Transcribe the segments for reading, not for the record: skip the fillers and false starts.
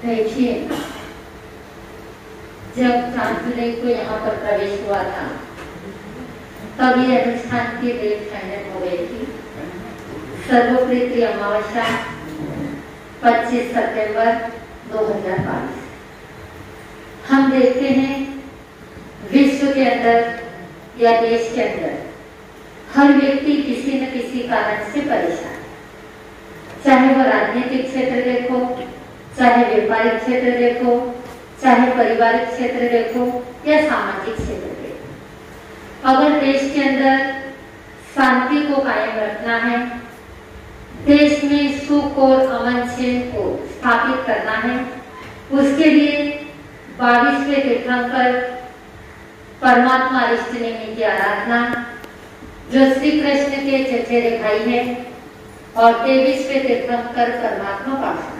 देखिए, जब 4 जुलाई को यहाँ पर प्रवेश हुआ था तब ये अनुष्ठान की डेट फाइनल हो गई थी। सर्वप्रीति अमावस्या 25 सितंबर 2022। हम देखते हैं विश्व के अंदर या देश के अंदर हर व्यक्ति किसी न किसी कारण से परेशान है, चाहे वो राजनीतिक क्षेत्र देखो, चाहे व्यापारिक क्षेत्र देखो, चाहे पारिवारिक क्षेत्र देखो या सामाजिक क्षेत्र देखो। अगर देश के अंदर शांति को कायम रखना है, देश में सुख और अमन चैन को स्थापित करना है, उसके लिए 22वें तीर्थंकर परमात्मा अरिष्ट नेमि की आराधना, जो श्री कृष्ण के चचेरे भाई है, और 23वें तीर्थंकर परमात्मा पार्षद।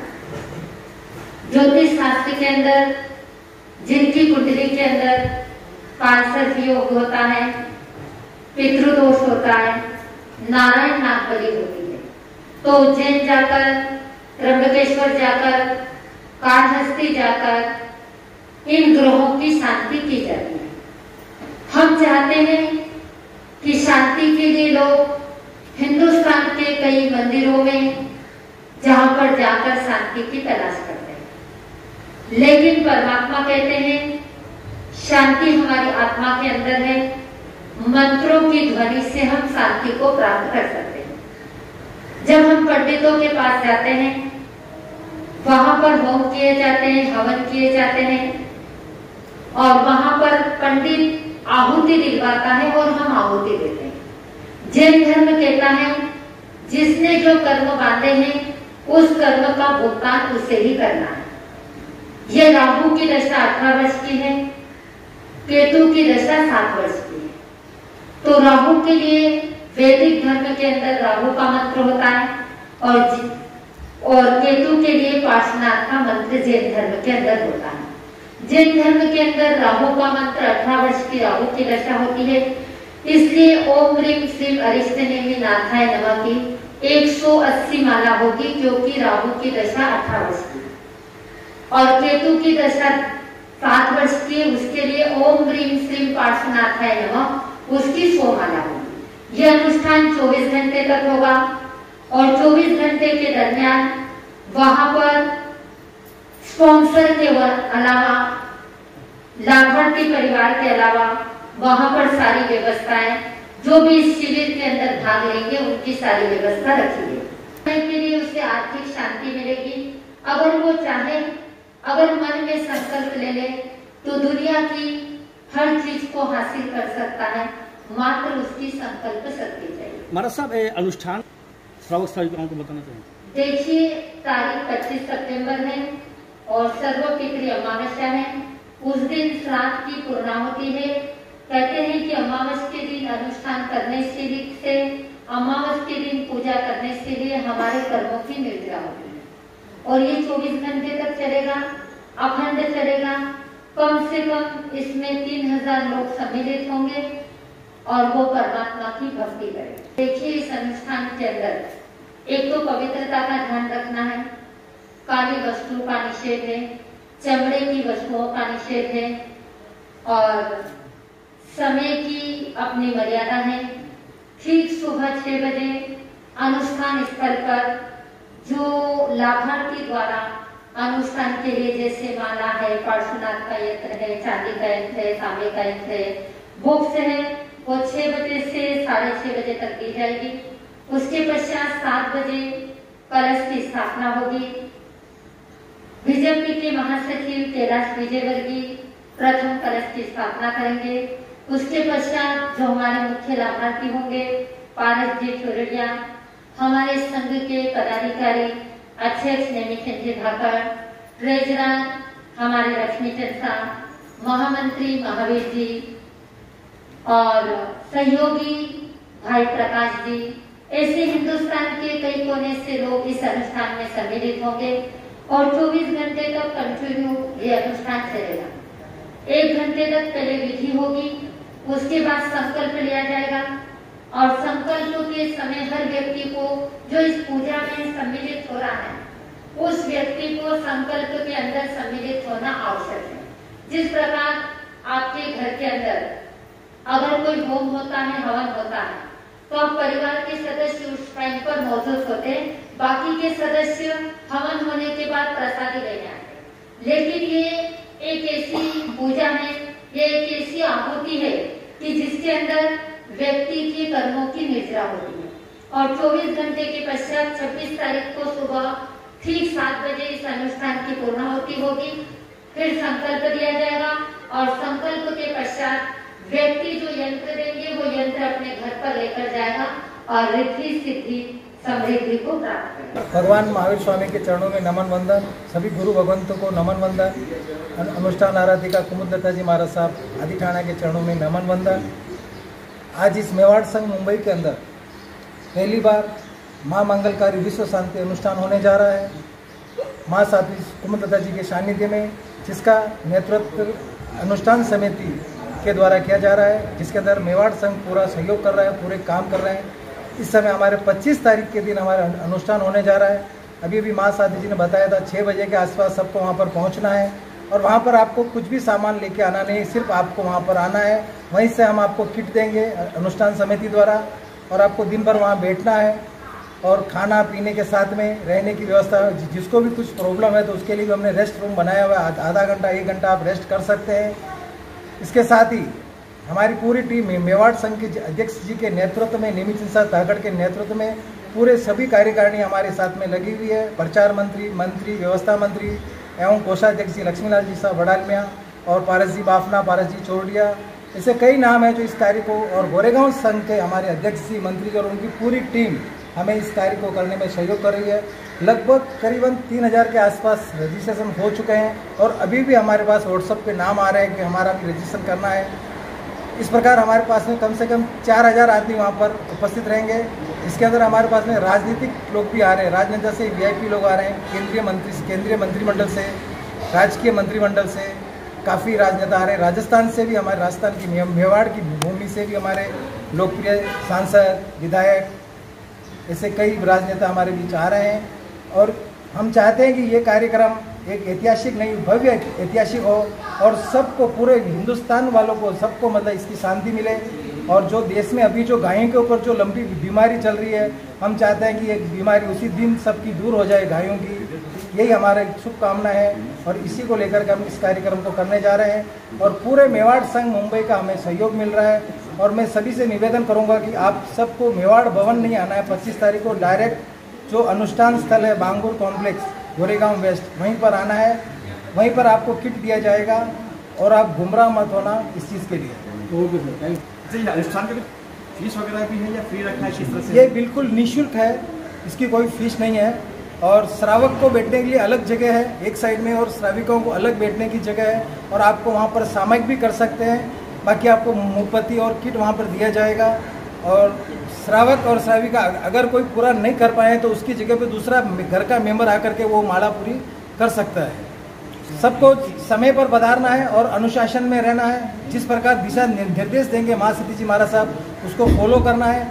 ज्योतिष शास्त्र के अंदर जिनकी कुंडली के अंदर पार्षद योग होता है, पितृदोष होता है, नारायण नागबली होती है, तो उज्जैन जाकर, त्र्यंबकेश्वर जाकर, कालहस्ती जाकर इन ग्रहों की शांति की जाती है। हम चाहते हैं कि शांति के लिए लोग हिंदुस्तान के कई मंदिरों में जहां पर जाकर शांति की तलाश करते हैं, लेकिन परमात्मा कहते हैं शांति हमारी आत्मा के अंदर है, मंत्रों की ध्वनि से हम शांति को प्राप्त कर सकते हैं। जब हम पंडितों के पास जाते हैं, वहां पर होम किए जाते हैं, हवन किए जाते हैं, और वहां पर पंडित आहुति दिलवाता है और हम आहुति देते हैं। जैन धर्म कहता है जिसने जो कर्म बांधे हैं उस कर्म का भुगतान उसे ही करना है। यह राहु की दशा 18 वर्ष की है, केतु की दशा 7 वर्ष की है। तो राहु के लिए वैदिक धर्म के अंदर राहु का मंत्र होता है, और केतु के लिए पार्श्वनाथ का मंत्र जैन धर्म के अंदर होता है। जैन धर्म के अंदर राहु का मंत्र 18 वर्ष की राहु की दशा होती है, इसलिए ओम ह्रीं श्रीं अरिष्ट नेमि नाथाय नमः की 180 माला होगी, क्योंकि राहु की दशा 18 वर्ष की और केतु की दशा 7 वर्ष की, उसके लिए ओम ह्रीं श्रीं पार्श्वनाथाय नमः उसकी 100 माला होगी। यह अनुष्ठान 24 घंटे तक होगा, और 24 घंटे के दरमियान वहां पर स्पॉन्सर के अलावा, लाभार्थी परिवार के अलावा वहां पर सारी व्यवस्थाएं, जो भी इस शिविर के अंदर भाग लेंगे उनकी सारी व्यवस्था रखी गई। के लिए उसे आर्थिक शांति मिलेगी। अगर वो चाहे, अगर मन में संकल्प ले ले, तो दुनिया की हर चीज को हासिल कर सकता है, मात्र उसकी संकल्प शक्ति चाहिए। महाराज साहब, अनुष्ठान श्रावक श्राविकाओं को बताना चाहिए। देखिए, तारीख 25 सितंबर है और सर्वपितृ अमावस्या है। उस दिन श्राद्ध की पूर्णाहुति है। कहते हैं कि अमावस के दिन अनुष्ठान करने से, अमावस के दिन पूजा करने से लिए हमारे कर्मों की निर्जरा होती है, और ये 24 घंटे तक चलेगा, अखंड चलेगा। कम से कम इसमें 3000 लोग सम्मिलित होंगे और वो परमात्मा की भक्ति करेंगे। देखिए, इस अनुष्ठान के अंदर एक तो पवित्रता का ध्यान रखना है, काली वस्तु का निषेध है, चमड़े की वस्तुओं का निषेध है, और समय की अपनी मर्यादा है। ठीक सुबह 6 बजे अनुष्ठान स्थल पर जो लाभार्थी द्वारा अनुष्ठान के लिए, जैसे माला है, पार्श्वनाथ का यंत्र है, चांदी का यंत्र है, तांबे का यंत्र है, बॉक्स है, वो 6 बजे से 6:30 बजे तक दी जाएगी। उसके पश्चात 7 बजे कलश की स्थापना होगी। बीजेपी के महासचिव कैलाश विजयवर्गीय प्रथम कलश की स्थापना करेंगे। उसके पश्चात जो हमारे मुख्य लाभार्थी होंगे, पारस जी चोरडिया, हमारे संघ के पदाधिकारी अध्यक्ष नेमिचंद जी धाकर, ट्रेजरर हमारे लक्ष्मीचंद शाह, महामंत्री महावीर जी और सहयोगी भाई प्रकाश जी, ऐसे हिंदुस्तान के कई कोने से लोग इस अनुष्ठान में सम्मिलित होंगे, और 24 घंटे तक कंटिन्यू ये अनुष्ठान चलेगा। 1 घंटे तक पहले विधि होगी, उसके बाद संकल्प लिया जाएगा, और संकल्प के समय हर व्यक्ति को जो इस पूजा में सम्मिलित हो रहा है उस व्यक्ति को संकल्प के अंदर सम्मिलित होना आवश्यक है। जिस प्रकार आपके घर के अंदर अगर कोई होम होता है, हवन होता है, तो आप परिवार के सदस्य उस टाइम पर मौजूद होते हैं, बाकी के सदस्य हवन होने के बाद प्रसादी लेने आते हैं। लेकिन ये एक ऐसी पूजा है, ये एक ऐसी आहुति है कि जिसके अंदर व्यक्ति के कर्मों की निर्जरा होती है। और 24 घंटे के पश्चात 26 तारीख को सुबह ठीक 7 बजे इस अनुष्ठान की पूर्णाहुति होगी। फिर संकल्प दिया जाएगा और संकल्प के पश्चात व्यक्ति जो यंत्र देंगे वो यंत्र अपने घर पर लेकर जाएगा और रिद्धि सिद्धि समृद्धि को प्राप्त करेगा। भगवान महावीर स्वामी के चरणों में नमन वंदन, सभी गुरु भगवंतों को नमन वंदन, अनुष्ठान आराधिका कुमुदलता जी महाराज साहब आदि ठाणा के चरणों में नमन वंदन। आज इस मेवाड़ संघ मुंबई के अंदर पहली बार माँ मंगलकारी विश्व शांति अनुष्ठान होने जा रहा है, माँ साध्वी कुमुदलता जी के सानिध्य में, जिसका नेतृत्व अनुष्ठान समिति के द्वारा किया जा रहा है, जिसके अंदर मेवाड़ संघ पूरा सहयोग कर रहा है, पूरे काम कर रहे हैं। इस समय हमारे 25 तारीख के दिन हमारा अनुष्ठान होने जा रहा है। अभी माँ साध्वी जी ने बताया था 6 बजे के आसपास सबको वहाँ पर पहुँचना है और वहाँ पर आपको कुछ भी सामान लेके आना नहीं, सिर्फ आपको वहाँ पर आना है। वहीं से हम आपको किट देंगे अनुष्ठान समिति द्वारा और आपको दिन भर वहाँ बैठना है और खाना पीने के साथ में रहने की व्यवस्था। जिसको भी कुछ प्रॉब्लम है तो उसके लिए भी हमने रेस्ट रूम बनाया हुआ है, आधा घंटा 1 घंटा आप रेस्ट कर सकते हैं। इसके साथ ही हमारी पूरी टीम मेवाड़ संघ के अध्यक्ष जी के नेतृत्व में, निमित सिंह तागड़ के नेतृत्व में पूरे सभी कार्यकारिणी हमारे साथ में लगी हुई है। प्रचार मंत्री, व्यवस्था मंत्री एवं कोषाध्यक्ष जी लक्ष्मीलाल जी साहब बड़ालमिया और पारस जी बाफना, पारस जी चोरडिया, ऐसे कई नाम हैं जो इस कार्य को, और गोरेगांव संघ के हमारे अध्यक्ष जी, मंत्री जी और उनकी पूरी टीम हमें इस कार्य को करने में सहयोग कर रही है। लगभग करीबन 3000 के आसपास रजिस्ट्रेशन हो चुके हैं और अभी भी हमारे पास व्हाट्सएप पे नाम आ रहे हैं कि हमारा भी रजिस्ट्रेशन करना है। इस प्रकार हमारे पास में कम से कम 4000 आदमी वहाँ पर उपस्थित रहेंगे। इसके अंदर हमारे पास में राजनीतिक लोग भी आ रहे हैं, राजनेता से VIP लोग आ रहे हैं, केंद्रीय मंत्रिमंडल से, राजकीय मंत्रिमंडल से काफ़ी राजनेता आ रहे हैं। राजस्थान से भी, हमारे राजस्थान की मेवाड़ की भूमि से भी हमारे लोकप्रिय सांसद, विधायक, ऐसे कई राजनेता हमारे बीच आ रहे हैं। और हम चाहते हैं कि ये कार्यक्रम एक ऐतिहासिक नहीं, भव्य ऐतिहासिक हो और सबको, पूरे हिंदुस्तान वालों को, सबको मतलब इसकी शांति मिले। और जो देश में अभी जो गायों के ऊपर जो लंबी बीमारी चल रही है, हम चाहते हैं कि ये बीमारी उसी दिन सबकी दूर हो जाए, गायों की। यही हमारी शुभकामना है और इसी को लेकर के हम इस कार्यक्रम को करने जा रहे हैं। और पूरे मेवाड़ संघ मुंबई का हमें सहयोग मिल रहा है और मैं सभी से निवेदन करूंगा कि आप सबको मेवाड़ भवन नहीं आना है। 25 तारीख को डायरेक्ट जो अनुष्ठान स्थल है बांगुर कॉम्प्लेक्स, गोरेगांव वेस्ट, वहीं पर आना है। वहीं पर आपको किट दिया जाएगा और आप गुमराह मत होना इस चीज़ के लिए। अनुष्ठान के फीस वगैरह भी है या फ्री रखना है किस तरह से? ये बिल्कुल निःशुल्क है, इसकी कोई फीस नहीं है। और श्रावक को बैठने के लिए अलग जगह है एक साइड में और श्राविकों को अलग बैठने की जगह है और आपको वहाँ पर सामयिक भी कर सकते हैं। बाकी आपको मूंगफली और किट वहाँ पर दिया जाएगा। और श्रावक और श्राविका अगर कोई पूरा नहीं कर पाए तो उसकी जगह पे दूसरा घर का मेंबर आकर के वो माला पूरी कर सकता है। सबको समय पर पधारना है और अनुशासन में रहना है। जिस प्रकार दिशा निर्देश देंगे माँ सती जी महाराज साहब, उसको फॉलो करना है।